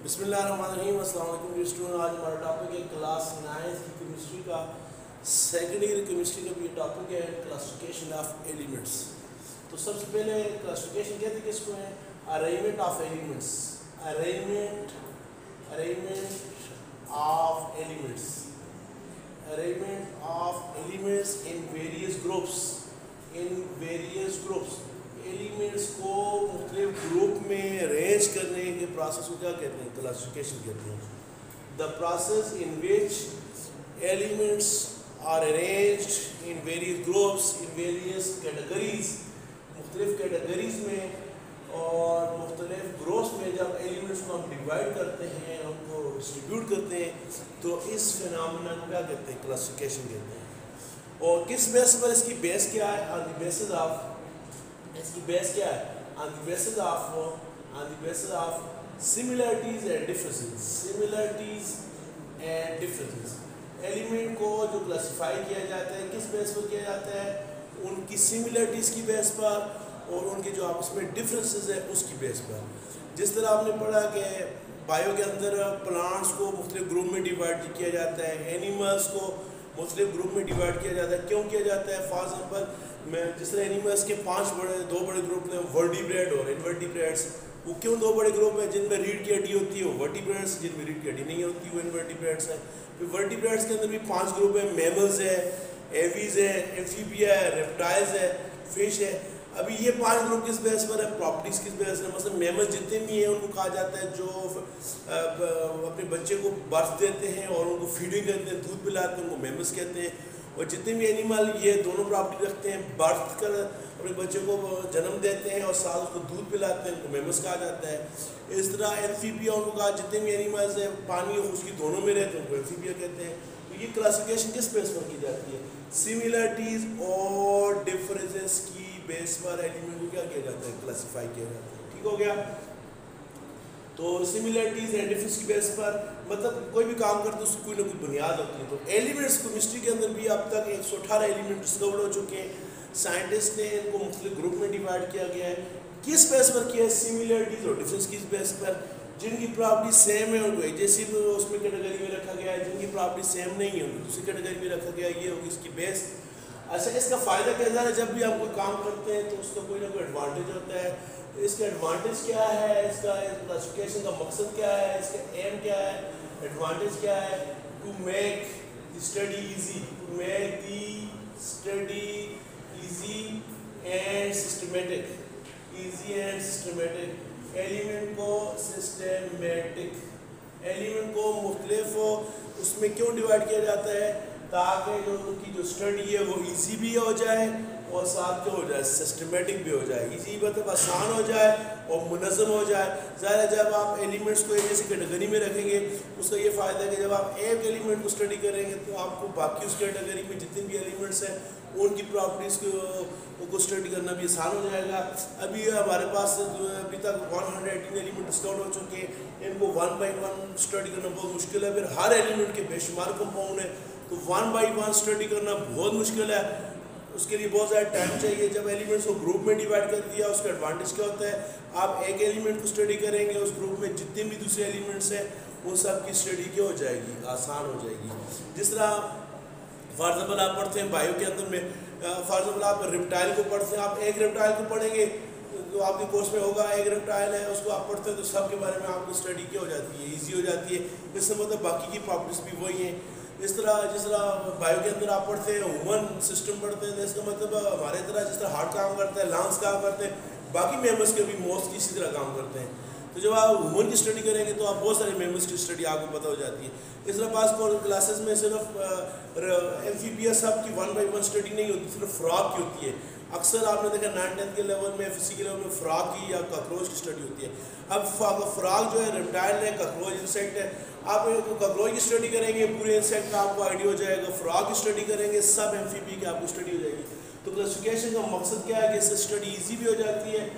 बिस्मिल्लाहिर्रहमानिर्रहीम। अस्सलाम वालेकुम स्टूडेंट। आज हमारा टॉपिक है क्लास 9 की केमिस्ट्री का सेकेंड ईयर केमिस्ट्री का भी टॉपिक है क्लासिफिकेशन ऑफ एलिमेंट्स। तो सबसे पहले क्लासिफिकेशन कहते हैं किसको है? Arrangement of elements. Arrangement of elements arrangement of elements in various groups. Elements को मुख्तलिफ ग्रुप में अरेंज करने के प्रोसेस को क्या कहते हैं? क्लासिफिकेशन कहते हैं। The process in which elements are arranged in various groups in various categories, मुख्तलिफ कैटेगरीज में और मुख्तलिफ ग्रुप्स में जब एलिमेंट्स को हम डिवाइड करते हैं, उनको डिस्ट्रीब्यूट करते हैं, तो इस फिनोमेना को क्या कहते हैं? क्लासिफिकेशन कहते हैं। और किस बेस पर? इसकी बेस क्या है? ऑन द बेसिस ऑफ इसकी बेस क्या है? On the basis of similarities and differences. Element को जो क्लासिफाई किया जाता है किस बेस पर किया जाता है? उनकी सिमिलरिटीज़ की बेस पर और उनके जो आपस में डिफरेंसेस है उसकी बेस पर। जिस तरह आपने पढ़ा कि बायो के अंदर प्लांट्स को मुख्तलिफ ग्रुप में डिवाइड किया जाता है, एनिमल्स को मुख्तलिफ ग्रुप में डिवाइड किया जाता है। क्यों किया जाता है? फॉर एग्जाम्पल मैं जिस तरह एनिमल्स के दो बड़े ग्रुप हैं, वर्टिब्रेट और इनवर्टिब्रेट्स। वो क्यों दो बड़े ग्रुप हैं? जिनमें रीढ़ की हड्डी होती है वो वर्टिब्रेट्स, जिनमें रीढ़ की हड्डी नहीं होती वो इनवर्टिब्रेट्स हैं। फिर वर्टिब्रेट्स के अंदर भी 5 ग्रुप हैं, मैमल्स है, एवीज है, एम्फीबिया है, रेप्टाइल्स है, फिश है। अभी ये 5 ग्रुप किस बेस पर है? प्रॉपर्टीज़ किस बेस पर? मतलब मैमल्स जितने भी हैं उनको कहा जाता है जो अपने बच्चे को बर्थ देते हैं और उनको फीडिंग करते हैं, दूध पिलाते हैं, उनको मैमल्स कहते हैं। और जितने भी एनिमल ये दोनों प्रॉपर्टी रखते हैं, बर्थ कर अपने बच्चे को जन्म देते हैं और साथ उसको दूध पिलाते हैं, उनको मैमल्स कहा जाता है। इस तरह एम्फीबिया उनको कहा, जितने भी एनिमल्स हैं पानी और खुशकी दोनों में रहते हैं उनको एम्फीबिया कहते हैं। तो ये क्लासिफिकेशन किस बेस पर की जाती है? सिमिलरिटीज़ और डिफरेंसेस की बेस पर एलिमेंट को क्या किया जाता है? क्लासिफाई किया जाता है। ठीक हो गया? तो सिमिलरिटीज़ एंड डिफरेंस की बेस पर मतलब कोई भी काम करते हैं उसकी कोई ना कोई बुनियाद होती है। तो एलिमेंट्स केमिस्ट्री के अंदर भी अब तक 118 एलिमेंट डिस्कवर हो चुके हैं। साइंटिस्ट ने इनको मुख्तलिफ ग्रुप में डिवाइड किया गया है। किस बेस पर किया है? सिमिलरिटीज़ और डिफरेंस की बेस पर। जिनकी प्रॉपर्टी सेम है उनको एक जैसी उसमें कैटेगरी में रखा गया है, जिनकी प्रॉपर्टी सेम नहीं है उनको दूसरी कैटेगरी में रखा गया है। ये होगी इसकी बेस। अच्छा, इसका फ़ायदा क्या है? जब भी आप कोई काम करते हैं तो उसका कोई ना कोई एडवांटेज होता है। इसका एडवांटेज क्या है? इसका क्लासिफिकेशन का मकसद क्या है? इसका एम क्या है? एडवांटेज क्या है? To make the study easy, to make the study easy and systematic. Element को एलिमेंट को मुख्तलिफ उसमें क्यों डिवाइड किया जाता है? ताकि जो उनकी जो स्टडी है वो इजी भी हो जाए और साथ क्या हो जाए? सिस्टमेटिक भी हो जाए। इजी मतलब आसान हो जाए और मुनज़्ज़म हो जाए। ज़ाहिर है जब आप एलिमेंट्स को एक जैसी कैटेगरी में रखेंगे उसका ये फ़ायदा है कि जब आप एक एलिमेंट को स्टडी करेंगे तो आपको बाकी उस कैटेगरी में जितने भी एलिमेंट्स हैं उनकी प्रॉपर्टीज़ को स्टडी करना भी आसान हो जाएगा। अभी हमारे पास अभी तक 118 एलिमेंट डिस्कवर हो चुके हैं। इनको 1 बाई 1 स्टडी करना बहुत मुश्किल है। फिर हर एलिमेंट के बेशुमार कंपाउंड है तो 1 बाई 1 स्टडी करना बहुत मुश्किल है। उसके लिए बहुत ज़्यादा टाइम चाहिए। जब एलिमेंट्स को ग्रुप में डिवाइड कर दिया उसका एडवांटेज क्या होता है? आप एक एलिमेंट को स्टडी करेंगे, उस ग्रुप में जितने भी दूसरे एलिमेंट्स हैं उन सब की स्टडी क्या हो जाएगी? आसान हो जाएगी। जिस तरह फॉर एग्जाम्पल आप पढ़ते हैं बायो के अंदर में, फॉर एग्जाम्पल आप रिप्टाइल को पढ़ते हैं, आप एक रिप्टाइल को पढ़ेंगे तो आपके कोर्स में होगा एक रिप्टाइल है उसको आप पढ़ते हैं तो सब के बारे में आपको स्टडी क्या हो जाती है? ईजी हो जाती है। इससे मतलब बाकी की प्रॉपर्टीज़ भी वही हैं। जिस तरह बायो के अंदर आप पढ़ते हैं ह्यूमन सिस्टम पढ़ते हैं तो इसका मतलब हमारे तरह जिस तरह हार्ट काम करता है, लंग्स काम करते हैं, बाकी मेम्बर्स के भी मोस्ट इसी तरह काम करते हैं। तो जब आप ह्यूमन की स्टडी करेंगे तो आप बहुत सारे मेम्बर्स की स्टडी आपको पता हो जाती है। इस तरह पास क्लासेस में सिर्फ एम्फीबिया सब की 1 बाई 1 स्टडी नहीं होती, सिर्फ फ्रॉग की होती है। अक्सर आपने देखा 9th-10th के लेवल में फिजिक्स के लेवल में फ्रॉग की या कॉकरोच की स्टडी होती है। अब फ्रॉग जो है रेप्टाइल है, कॉकरोच इंसेक्ट है। आप कॉकरोच की स्टडी करेंगे पूरे इंसेक्ट का आपको आइडिया हो जाएगा। फ्रॉग की स्टडी करेंगे सब एम्फीबिया की आपको स्टडी हो जाएगी। तो क्लासिफिकेशन का मकसद क्या है कि इससे स्टडी ईजी भी हो जाती है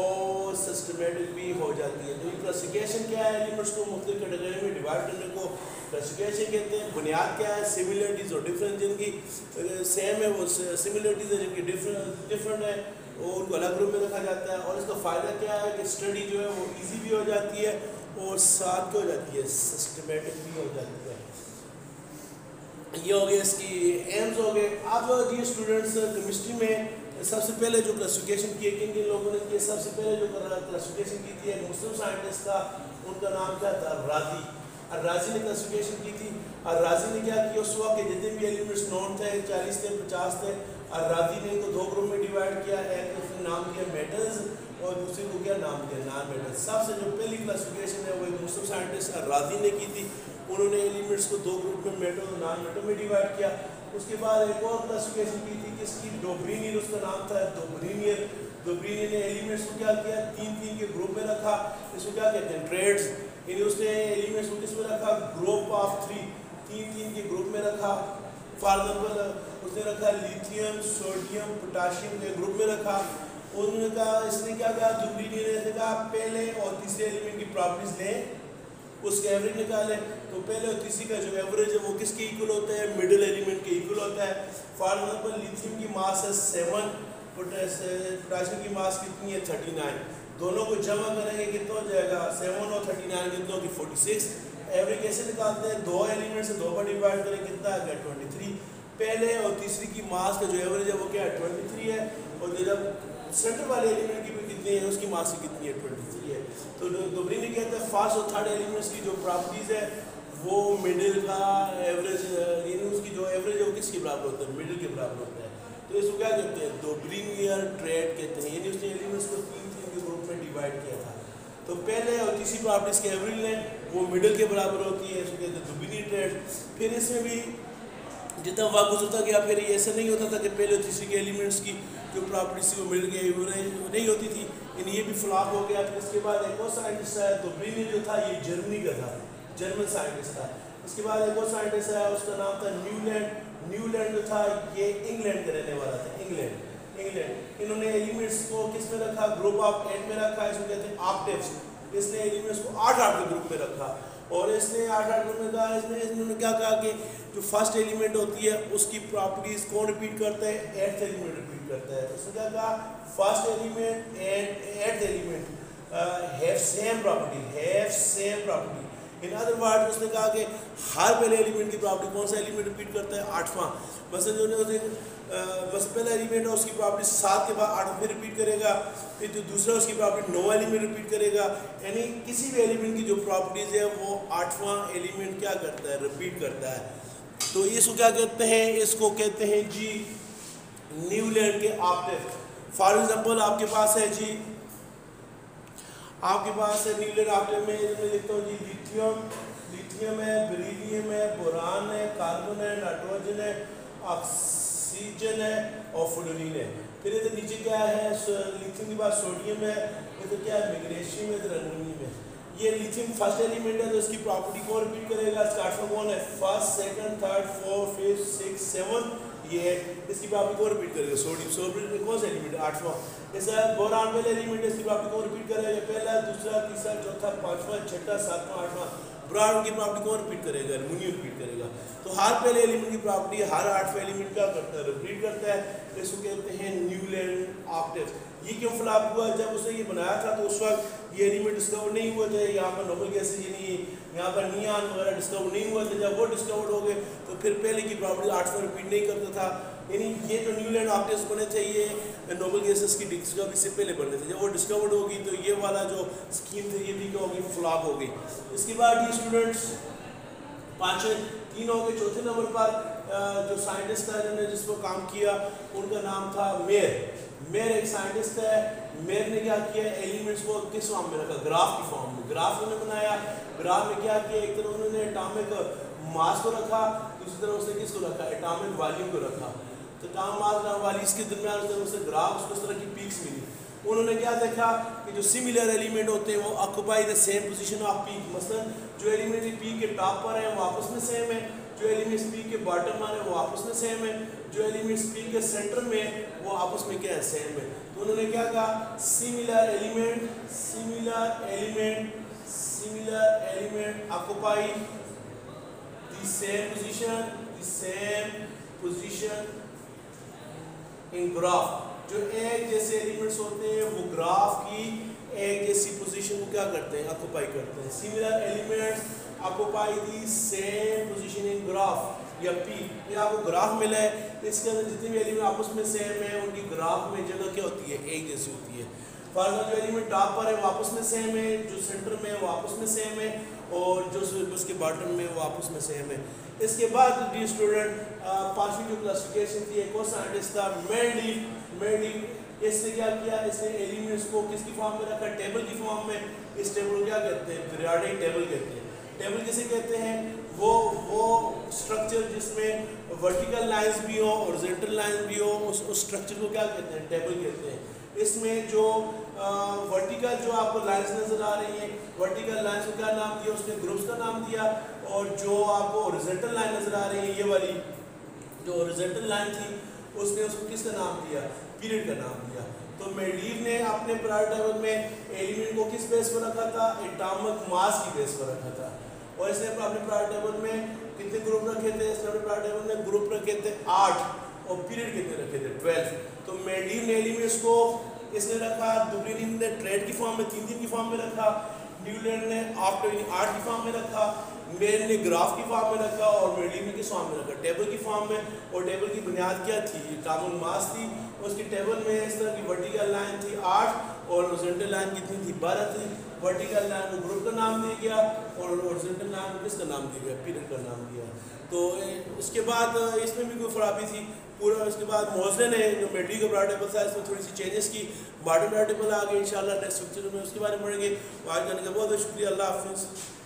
और सिस्टमेटिक भी हो जाती है। तो ये क्लासिफिकेशन क्या है? एलिमेंट्स को मुख्तलिफ कैटेगरी में डिवाइड करने को क्लासिफिकेशन कहते हैं। बुनियाद क्या है? सिमिलरिटीज़ और डिफरेंस। जिनकी सेम है वो सिमिलरिटीज़ है, जिनकी डिफरेंट है और उनको अलग ग्रुप में रखा जाता है। और इसका फ़ायदा क्या है कि स्टडी जो है वो ईजी भी हो जाती है और साथ क्या हो जाती है, सिस्टमेटिक भी हो जाती है। ये हो गया इसकी एम्स हो गए। अब ये स्टूडेंट्स केमिस्ट्री में सबसे पहले जो क्लासिफिकेशन किए किन किन लोगों ने किए, सबसे पहले जो क्लासिफिकेशन की थी एक मुस्लिम साइंटिस्ट था, उनका नाम क्या था, राजी। राजी ने क्लासिफिकेशन की थी। और राजी ने क्या किया, उस वक्त के जितने भी एलिमेंट्स नॉन थे 40 थे 50 थे, और राजी ने इनको दो ग्रुप में डिवाइड किया, एक उसने नाम दिया मेटल्स और दूसरे को क्या नाम दिया, नॉन मेटल्स। सबसे जो पहली क्लासिफिकेशन है वो एक मुस्लिम साइंटिस्ट राजी ने की थी। उन्होंने एलिमेंट्स को दो ग्रुप में मेटल और नॉन मेटल में डिवाइड किया। उसके बाद एक और क्लासिफिकेशन की थी किसकी, डोब्रीनियर, उसका नाम था डोब्रीनियर। डोब्रीनियर ने एलिमेंट्स को क्या किया, तीन तीन के ग्रुप में रखा। इसको क्या कहते हैं, ट्रेड्स। यानी उसने एलिमेंट्स को किस में रखा, ग्रुप ऑफ थ्री, तीन तीन के ग्रुप में रखा। फॉर एग्जाम्पल उसने रखा लिथियम, सोडियम, पोटाशियम के ग्रुप में रखा। उन्होंने कहा, इसने क्या कहा, डोब्रीनियर ने कहा पहले और तीसरे एलिमेंट की प्रॉपर्टीज लें, उसके एवरेज निकाले। तो पहले और तीसरी का जो एवरेज है वो किसके इक्वल होता है, मिडिल एलिमेंट के इक्वल होता है। फॉर एग्जाम्पल लिथियम की मास है 7, पोटेशियम की मास कितनी है 39। दोनों को जमा करेंगे कितना हो जाएगा, 7 और 39 कितना होगी 46। एवरेज कैसे निकालते हैं, दो एलिमेंट से दो पर डिवाइड करें, कितना आ गया 23। पहले और तीसरी की मास का जो एवरेज है वो क्या है 23 है, और जब सेंटर वाले एलिमेंट की भी कितनी है, उसकी मास कितनी है 23 है। तो डोब्रीनियर ने कहता है फर्स्ट और थर्ड एलिमेंट्स की जो प्रॉपर्टीज है वो मिडिल का एवरेज, यानी उसकी जो एवरेज है वो किसके बराबर होता है, मिडिल के बराबर होता है। तो इसको क्या कहते हैं, डोब्रीनियर ट्रेड कहते हैं। यानी उसने एलिमेंट्स को तीन तीन के ग्रुप में डिवाइड किया था। तो पहले और तीसरी प्रॉपर्टीज के एवरेज लें, वो मिडिल के बराबर होती है, इसको कहते हैं डोब्रीनियर ट्रेड। फिर इसमें भी जितना वक्त गुजरता गया, फिर ये ऐसा नहीं होता था कि पहले और तीसरी के एलिमेंट्स की जो प्रॉपर्टीज वो मिल गई वो नहीं होती थी, यानी ये भी फ्लॉप हो गया। फिर इसके बाद एक और साइंटिस्ट आया, डोब्रीनियर जो था ये जर्मनी का था, जर्मन साइंटिस्ट था। इसके बाद एक और साइंटिस्ट आया, उसका नाम था न्यूलैंड। न्यूलैंड जो था ये इंग्लैंड का रहने वाला था, इंग्लैंड। इन्होंने एलिमेंट्स को किस में रखा, ग्रुप ऑफ 8 में रखा, इसको कहते हैं ऑक्टेव्स। इसने एलिमेंट्स को 8 के ग्रुप में रखा, और इसने 8 ग्रुप में कहा, इन्होंने क्या कहा कि जो फर्स्ट एलिमेंट होती है उसकी प्रॉपर्टीज कौन रिपीट करता है, 8th एलिमेंट रिपीट करता है। उसने क्या कहा, first element and 8th element have same property. In other word उसने कहा कि हर पहले एलिमेंट की प्रॉपर्टी कौन सा एलिमेंट रिपीट करता है, 8वां। मतलब जो बस पहला एलिमेंट है उसकी प्रॉपर्टी 7 के बाद 8 फिर रिपीट करेगा, फिर जो दूसरा उसकी प्रॉपर्टी 9 एलिमेंट रिपीट करेगा। यानी किसी भी एलिमेंट की जो प्रॉपर्टीज है वो 8वां एलिमेंट क्या करता है, रिपीट करता है। तो इसको क्या कहते हैं, इसको कहते हैं जी न्यूलैंड के ऑक्टेव। फॉर एग्जांपल आपके पास है जी, आपके पास है न्यूलैंड ऑक्टेव में लिखता हूँ जी लिथियम है, बेरिलियम है, बोरान है, कार्बन है, नाइट्रोजन है, ऑक्सीजन है और फ्लोरीन है। फिर इधर नीचे क्या है, लिथियम के बाद सोडियम है, इधर क्या है मैग्नीशियम है, इधर एल्युमिनियम है। ये लिथियम फर्स्ट एलिमेंट है, तो इसकी प्रॉपर्टी को रिपीट करेगा। इसका 8वां कौन है, first, second, third, fourth, fifth, six, 7, ये है। इसकी प्रॉपर्टी को रिपीट करेगा, सोडियम कौन सा एलिमेंट है, 8वां। जैसा बोरान वाला एलिमेंट है, इसकी प्रॉपर्टी को रिपीट करेगा, पहला, दूसरा, तीसरा, चौथा, 5वां, 6वां, 7वां, 8वां। बोरान की प्रॉपर्टी को रिपीट करेगा, एल्युमिनियम रिपीट करेगा। तो हर पहले एलिमेंट की प्रॉपर्टी हर 8वां एलिमेंट क्या करता है, रिपीट करता है। इसको कहते हैं न्यूलैंड ऑक्टेव। ये क्यों फ्लॉप हुआ, जब उसने ये बनाया था तो उस वक्त ये एलिमेंट डिस्कवर नहीं हुए थे। यहाँ पर नोबल गैसेज यानी यहाँ पर नियान वगैरह डिस्कवर नहीं हुए थे। जब वो डिस्कवर हो गए तो फिर पहले की प्रॉपर्टी 8वां रिपीट नहीं करता था। यानी ये जो न्यूलैंड ऑक्टेव्स बने थे ये नोबल गैसेज की डिस्कवरी से पहले बने थे। जब वो डिस्कवर्ड होगी तो ये वाला जो स्कीम थी ये भी क्या होगी, फ्लॉप हो गई। इसके बाद ये स्टूडेंट्स 3 हो गए। चौथे नंबर पर जो साइंटिस्ट था जिन्होंने जिस पर काम किया उनका नाम था मेयर एक साइंटिस्ट है। मेयर ने क्या किया, एलिमेंट्स को किस फॉर्म में रखा, ग्राफ की फॉर्म में। ग्राफ उन्होंने बनाया, ग्राफ में क्या किया, एक तरफ उन्होंने एटॉमिक मास को रखा, दूसरी तरफ उसने किसको रखा, एटॉमिक वॉल्यूम को रखा। तो एटॉमिक मास और वॉल्यूम के दरमियान उसने ग्राफ, उसको इस तरह की पीक्स मिली। उन्होंने क्या देखा कि जो सिमिलर एलिमेंट होते हैं वो occupy the same position of peak. मसलन जो एलिमेंट पीक के टॉप पर है वो आपस में सेम है, जो एलिमेंट्स पीक के बॉटम पर है वो आपस में सेम है, जो एलिमेंट्स पीक के सेंटर में वो आपस में क्या है, सेम है। तो उन्होंने क्या कहा, similar element occupy the same position in graph. जो एक जैसे एलिमेंट्स होते हैं वो ग्राफ की एक जैसी पोजीशन को क्या करते हैं, ऑक्यूपाई करते हैं। Similar elements occupy the same position in graph या पी। ये आपको ग्राफ मिला है, इसके अंदर जितने भी एलिमेंट आपस में सेम है उनकी ग्राफ में जगह क्या होती है, एक जैसी होती है। फॉर एग्जाम्पल जो एलिमेंट टॉप पर है वो आपस में सेम है, जो सेंटर में है वो आपस में सेम है, और जो उसके बॉटम में वो आपस में सेम है। इसके बाद डी स्टूडेंट पांचवी जो क्लासिफिकेशन थी, एक और साइंटिस्ट था मेंडलीव। इसने क्या किया, इसने एलिमेंट्स को किसकी फॉर्म में रखा, टेबल की फॉर्म में। इस टेबल को क्या कहते हैं, पीरियोडिक टेबल कहते हैं। टेबल किसे कहते हैं, वो स्ट्रक्चर जिसमें वर्टिकल लाइंस भी हो, हॉरिजॉन्टल लाइंस भी हो, उस स्ट्रक्चर को क्या कहते हैं, टेबल कहते हैं। इसमें जो वर्टिकल जो आपको लाइंस नजर आ रही हैं, वर्टिकल लाइंस को क्या नाम दिया, उसने ग्रुप्स का नाम दिया। और जो आपको हॉरिजॉन्टल लाइन नजर आ रही है, ये वाली जो हॉरिजॉन्टल लाइन थी, उसने उसको किसका नाम दिया, पीरियड का नाम दिया। तो मेंडलीव ने अपने पीरियोडिक टेबल में एलिमेंट को किस बेस पर रखा था, एटॉमिक मास की बेस पर रखा था। और इसने अपने पीरियोडिक टेबल में कितने ग्रुप रखे थे, इसने अपने पीरियोडिक टेबल में ग्रुप रखे थे 8, और पीरियड कितने रखे थे, 12। तो मेंडलीव ने एलिमेंट्स को इसने रखा, दुबलिन ने ट्रेड की फॉर्म में 3 की फॉर्म में रखा, न्यूलैंड ने 8 की फॉर्म में रखा, मेन ने ग्राफ की फॉर्म में रखा, और मेंडलीव ने किस फॉर्म में रखा, टेबल की फॉर्म में। और टेबल की बुनियाद क्या थी, एटॉमिक मास थी। उसकी टेबल में इस तरह की वर्टिकल लाइन थी 8, और हॉरिजॉन्टल लाइन कितनी थी, 12 थी। वर्टिकल लाइन को ग्रुप का नाम दिया गया, और हॉरिजॉन्टल लाइन को किसका नाम दिया गया, पीरियड का नाम दिया। तो इसके बाद इसमें भी कोई खराबी थी पूरा। इसके बाद मोज़ले ने जो मेंडलीव का पीरियोडिक टेबल था, इसमें थोड़ी सी चेंजेस की, मॉडर्न पीरियोडिक टेबल आ गए। इंशाल्लाह नेक्स्ट लेक्चर में उसके बारे में पढ़ेंगे। आज जाने का बहुत बहुत शुक्रिया, अल्लाह हाफिज़।